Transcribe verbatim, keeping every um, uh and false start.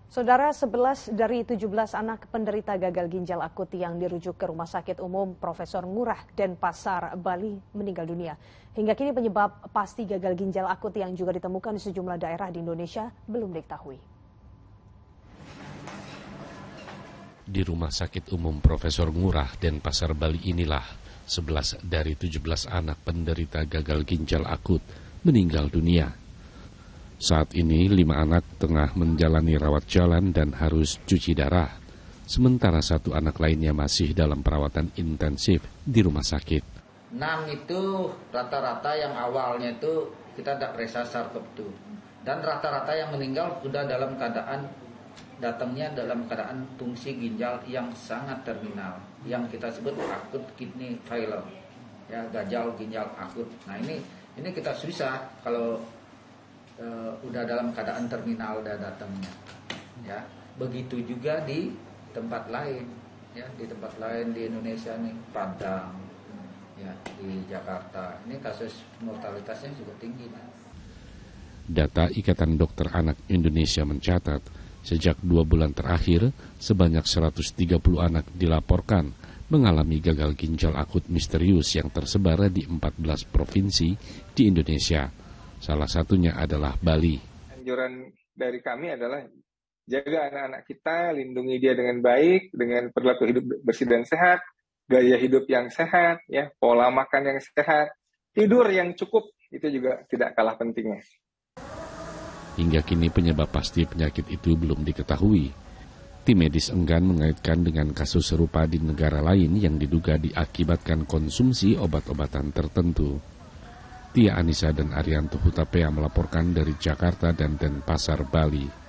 Saudara, sebelas dari tujuh belas anak penderita gagal ginjal akut yang dirujuk ke Rumah Sakit Umum Profesor Ngurah Denpasar, Bali meninggal dunia. Hingga kini penyebab pasti gagal ginjal akut yang juga ditemukan di sejumlah daerah di Indonesia belum diketahui. Di Rumah Sakit Umum Profesor Ngurah Denpasar, Bali inilah sebelas dari tujuh belas anak penderita gagal ginjal akut meninggal dunia. Saat ini lima anak tengah menjalani rawat jalan dan harus cuci darah, sementara satu anak lainnya masih dalam perawatan intensif di rumah sakit. enam itu rata-rata yang awalnya itu kita tidak periksa sarkop itu. Dan rata-rata yang meninggal sudah dalam keadaan, datangnya dalam keadaan fungsi ginjal yang sangat terminal, yang kita sebut akut kidney failure, ya, gagal ginjal akut. Nah ini ini kita susah kalau Uh, udah dalam keadaan terminal udah datangnya, ya. Begitu juga di tempat lain, ya, di tempat lain di Indonesia nih, Padang, ya, di Jakarta. Ini kasus mortalitasnya juga tinggi. Nah. Data Ikatan Dokter Anak Indonesia mencatat, sejak dua bulan terakhir sebanyak seratus tiga puluh anak dilaporkan mengalami gagal ginjal akut misterius yang tersebar di empat belas provinsi di Indonesia. Salah satunya adalah Bali. Anjuran dari kami adalah jaga anak-anak kita, lindungi dia dengan baik, dengan perilaku hidup bersih dan sehat, gaya hidup yang sehat, ya, pola makan yang sehat, tidur yang cukup, itu juga tidak kalah pentingnya. Hingga kini penyebab pasti penyakit itu belum diketahui. Tim medis enggan mengaitkan dengan kasus serupa di negara lain yang diduga diakibatkan konsumsi obat-obatan tertentu. Tia Anissa dan Arianto Hutapea melaporkan dari Jakarta dan Denpasar, Bali.